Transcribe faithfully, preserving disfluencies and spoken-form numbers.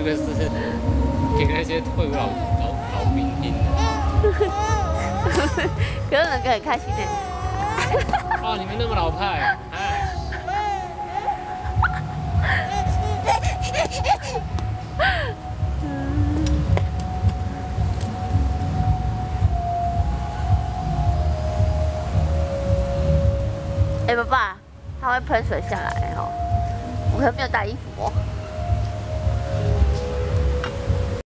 个是给那些退伍老老老兵听的。 可是能哥很开心的。 哦，你们那么老派，哎。 哎、欸，爸爸，它会喷水下来哦。我可能没有带衣服哦。